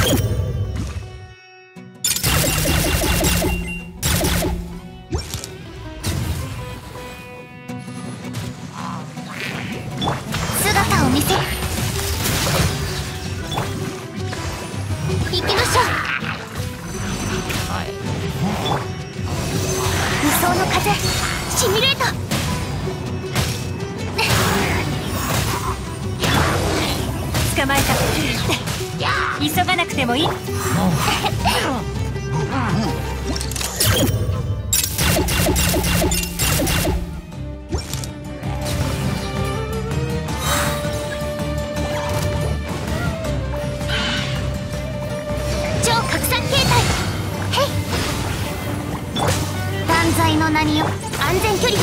姿を見せる。行きましょう。理想の風シミュレート。 捕まえた。急がなくてもいい。 超拡散形態。へい。断罪の名によ。安全距離。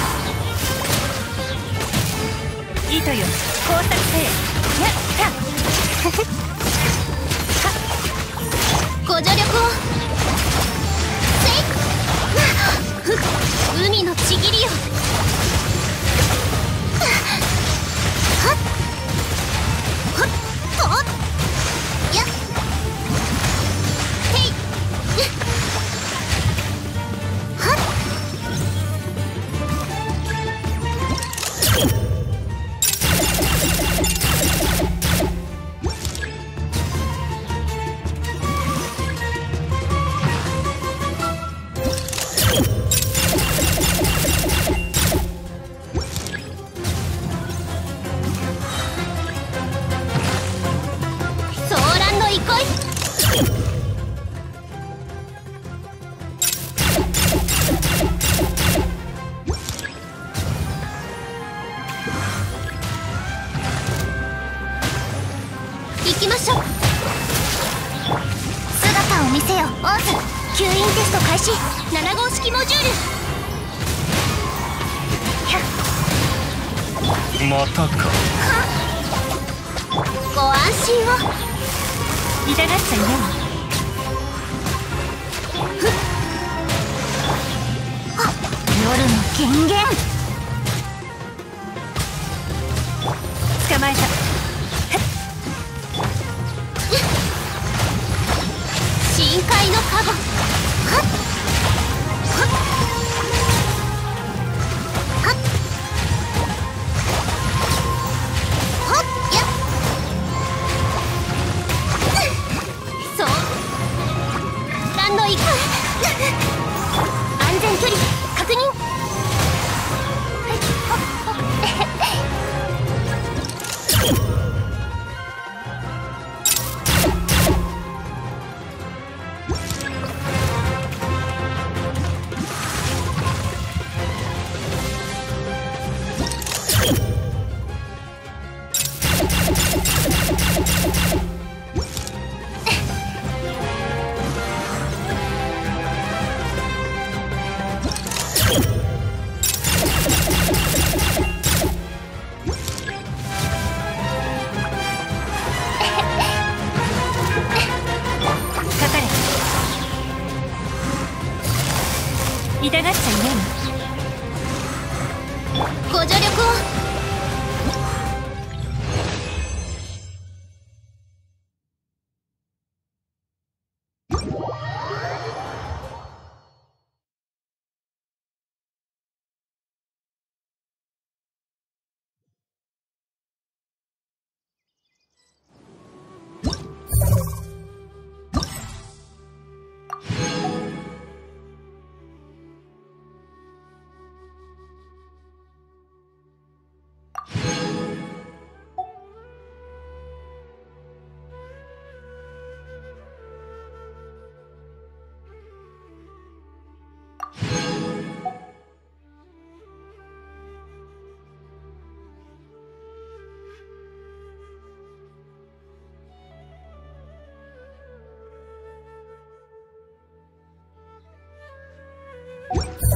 糸よ、工作せえ。やったご助力を。せい。海のちぎりよ。はっはっはっやっへいはっ。行きましょう。姿を見せよオーズ。吸引テスト開始。7号式モジュール。 またか。 ご安心を。 痛がっちゃいない。 夜の権限。 捕まえた。 深海のカゴ。はっはっはっはっやっ。そうランド行く。安全距離確認。 痛がっちゃいないの。 ご助力を。you